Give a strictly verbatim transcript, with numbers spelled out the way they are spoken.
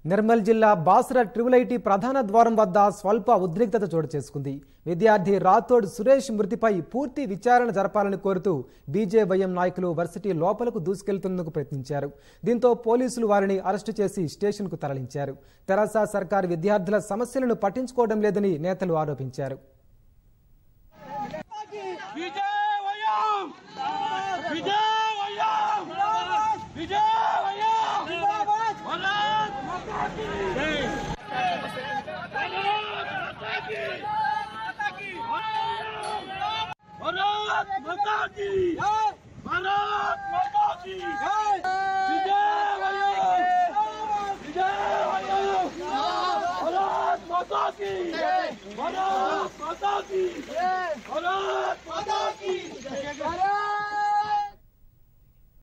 నిర్మల్ జిల్లా Basara triple IT ప్రధాన ద్వారం వద్ద స్వల్ప ఉద్రిక్తత చోటు చేసుకుంది. విద్యార్థి రాథోడ్ సురేష్ మృతిపై పూర్తి విచారణ జరపాలని కోరుతూ బీజేవైఎం నాయకులు వర్సిటీ లోపలకు దూసుకెళ్తున్నందుకు ప్రయత్నించారు. దీంతో పోలీసులు వారిని అరెస్టు చేసి స్టేషన్కు తరలించారు. తెరాస సర్కార్ విద్యార్థుల సమస్యలను పట్టించుకోవడం లేదని నేతలు ఆరోపించారు. भारत माता की भारत माता की विजय विजय भारत माता की भारत माता की